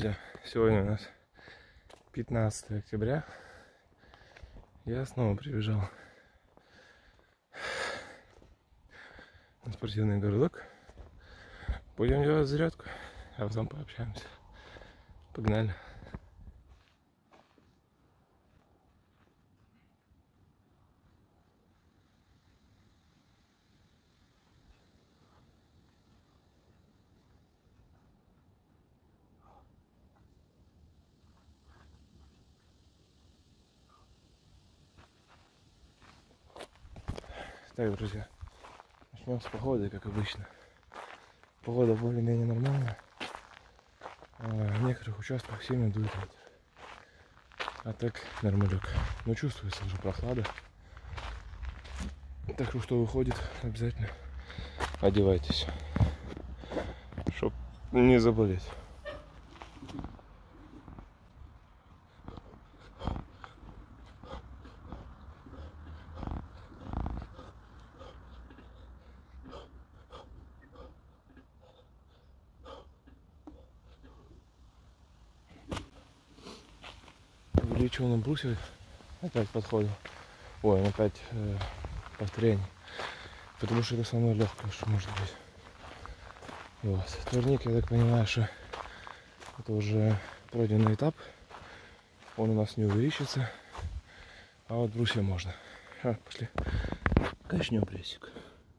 Здравствуйте! Сегодня у нас 15 октября. Я снова прибежал на спортивный городок. Будем делать зарядку, а потом пообщаемся. Погнали! Так, друзья, начнем с погоды, как обычно. Погода более-менее нормальная. В некоторых участках сильно дует ветер. А так нормалек. Но чувствуется уже прохлада. Так что, кто выходит, обязательно одевайтесь, чтоб не заболеть. Увеличил брусе опять подходу. Ой, опять повторение. Потому что это самое легкое, что может быть. Вот. Турник, я так понимаю, что это уже пройденный этап. Он у нас не увеличится. А вот брусья можно. Пошли. Качнем прессик.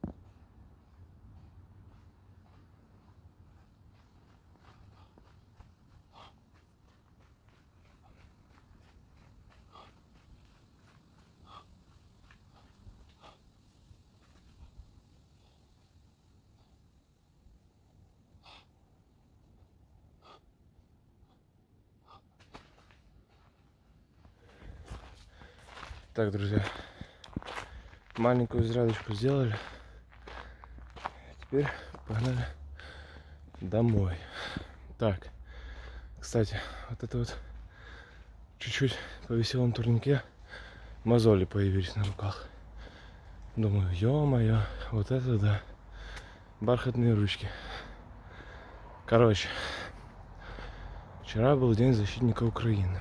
Так, друзья, маленькую зарядочку сделали. Теперь погнали домой. Так, кстати, вот это вот чуть-чуть по веселом турнике мозоли появились на руках. Думаю, ё-моё, вот это да, бархатные ручки. Короче, вчера был День защитника Украины.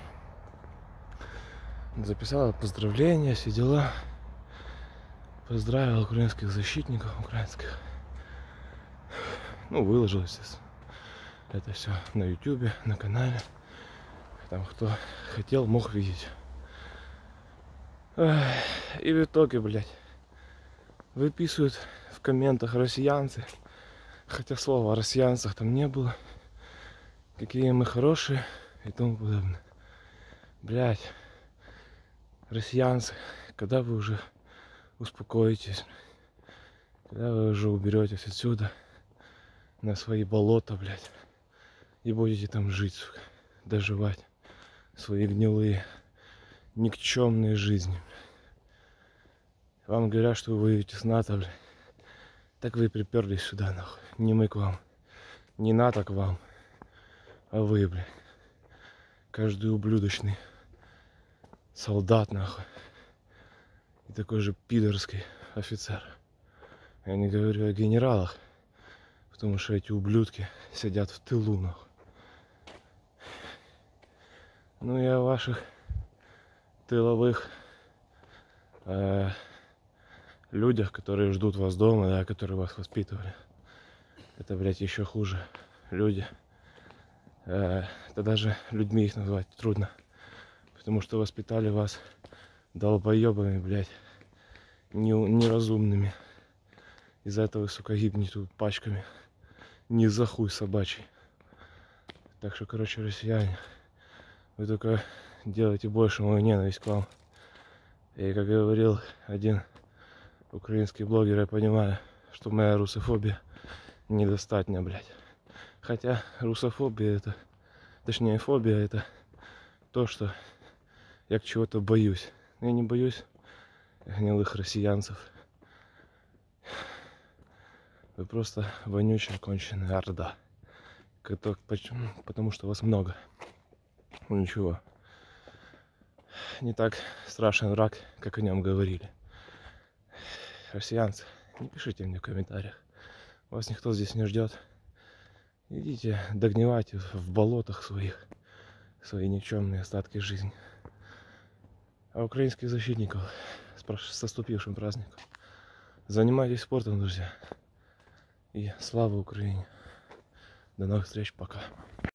Записала поздравления, все дела. Поздравил украинских защитников, украинских. Ну, выложил, естественно, это все на ютубе, на канале. Там кто хотел, мог видеть. И в итоге, блядь, выписывают в комментах россиянцы. Хотя слова о россиянцах там не было. Какие мы хорошие и тому подобное. Блядь, россиянцы, когда вы уже успокоитесь? Когда вы уже уберетесь отсюда на свои болота, блядь, и будете там жить, сука, доживать свои гнилые, никчемные жизни. Вам говорят, что вы воюете с НАТО, блядь. Так вы приперлись сюда, нахуй. Не мы к вам. Не НАТО к вам. А вы, блядь. Каждый ублюдочный солдат, нахуй. И такой же пидорский офицер. Я не говорю о генералах. Потому что эти ублюдки сидят в тылу, нахуй. Ну и о ваших тыловых людях, которые ждут вас дома, да, которые вас воспитывали. Это, блядь, еще хуже. Люди. Это даже людьми их назвать трудно. Потому что воспитали вас долбоебами, блядь, неразумными. Из-за этого вы, сука, гибнете тут пачками. Не за хуй собачий. Так что, короче, россияне, вы только делаете больше мою ненависть к вам. И, как говорил один украинский блогер, я понимаю, что моя русофобия недостатня, блядь. Хотя русофобия это, точнее фобия это то, что я к чего-то боюсь. Я не боюсь гнилых россиянцев. Вы просто вонючая, конченая орда. Потому что вас много. Ну ничего. Не так страшен враг, как о нем говорили. Россиянцы, не пишите мне в комментариях. Вас никто здесь не ждет. Идите, догнивайте в болотах своих свои никчемные остатки жизни. А украинских защитников с наступившим праздником. Занимайтесь спортом, друзья. И слава Украине. До новых встреч, пока.